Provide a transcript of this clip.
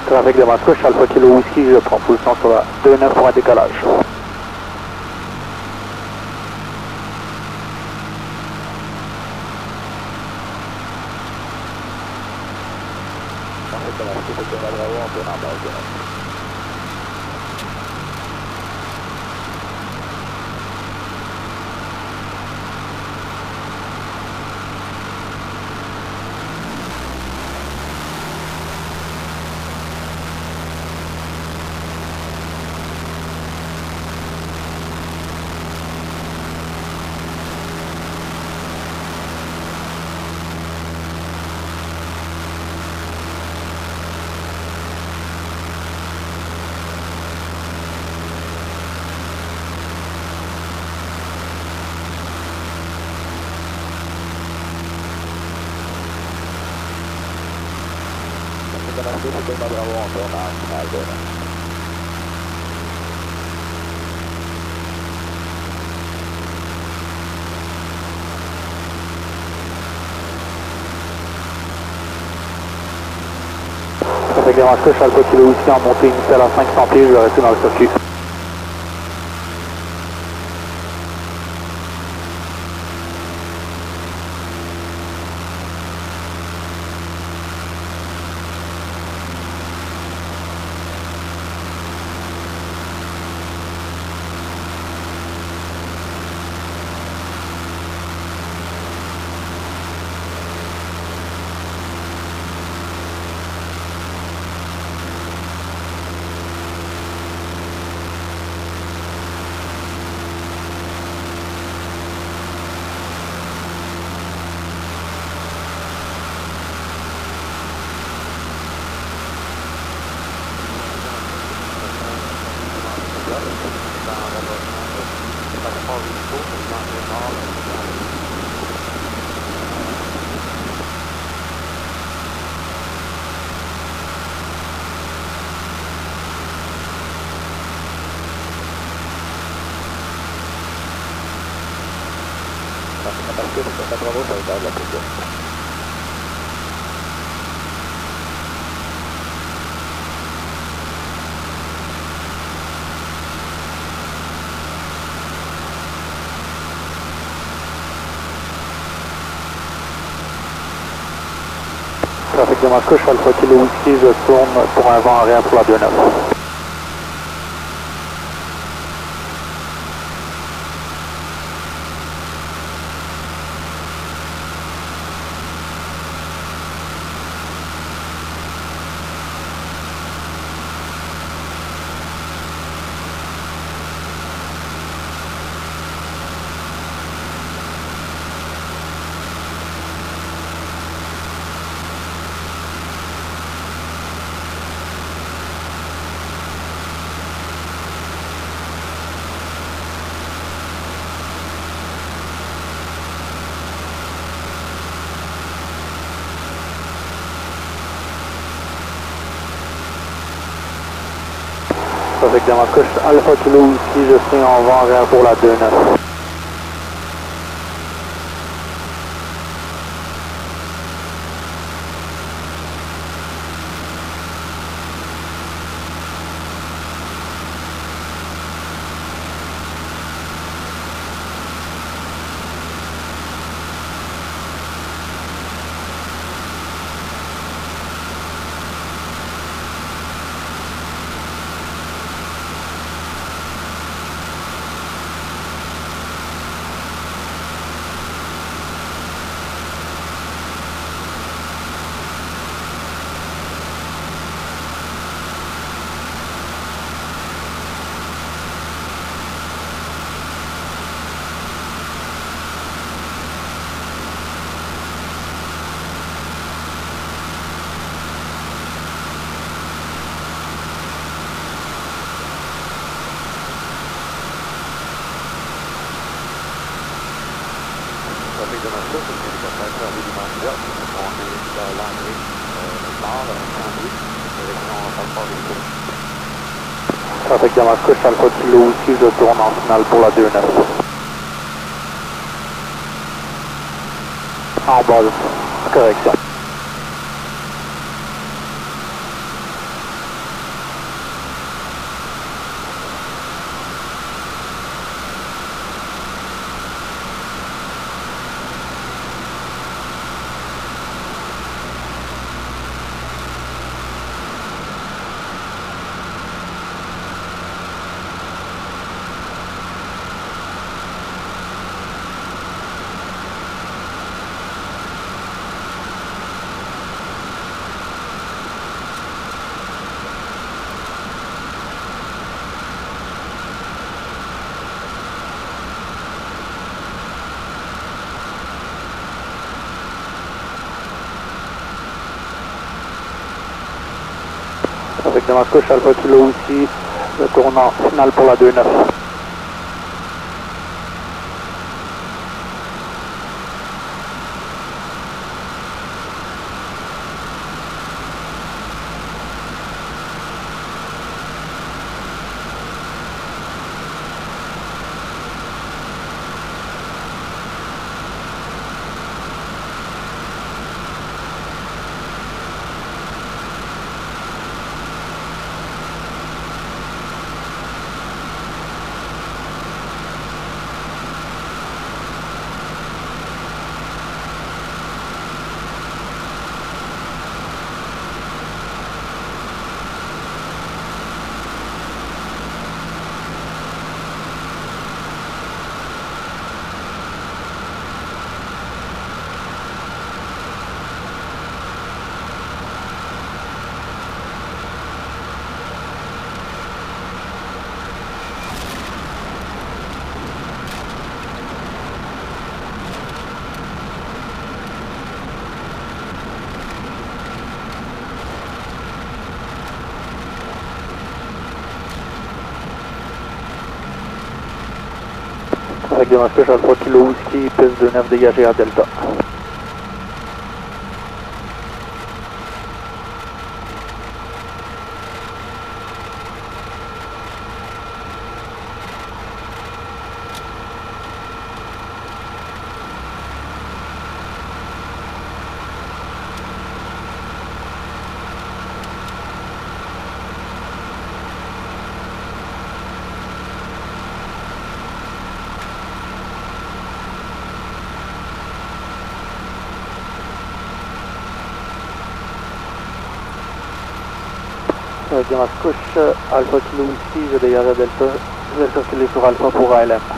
Trafic de Mascouche, Alpha Kilo Whisky, je prends position sur la 2-9 pour un décollage. Trafic de Mascouche, Bravo, on tourne en base de 9. Bravo, on tourne en finale de 9. Trafic de Mascouche, Alpha Kilo Whisky en montée initiale à 500 pieds, je vais rester dans le circuit. Bravo, ça va la position. Trafic de Mascouche, Alpha Kilo Whisky, je tourne pour un vent arrière pour la 2-9. Trafic de Mascouche, Alpha Kilo Whisky, je suis en vent arrière pour la 2-9. Trafic de Mascouche, c'est l'hélicoptère à Dimanche, on est dans l'entrée nord, Saint-Louis, direction Alpha-Rico. Trafic de Mascouche, Alpha Kilo Whisky, je tourne en finale pour la 2-9. En base, correction. Trafic de Mascouche, Alpha Kilo Whisky, je tourne en finale pour la 2-9. En base, correction. Trafic de Mascouche, Alpha Kilo Whisky, je tourne en finale pour la 2-9. En base, correction. Trafic de Mascouche, Alpha Kilo Whisky, je tourne en finale pour la 2-9. En base, correction. Avec démarche gauche Alpha Kilo aussi, le tournant final pour la 2-9. Avec démarche gauche Alpha Kilo Whisky, piste 2-9 dégagée à Delta. Avec démarche gauche Alpha Kilo Whisky, je dégage à Delta, je vais circuler sur Alpha pour ALM.